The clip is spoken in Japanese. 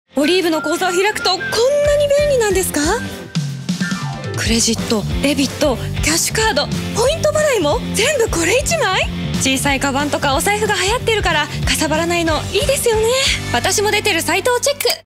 オリーブの口座を開くとこんなに便利なんですか？クレジット、デビット、キャッシュカード、ポイント払いも全部これ1枚？小さいカバンとかお財布が流行ってるからかさばらないのいいですよね。私も出てるサイトをチェック。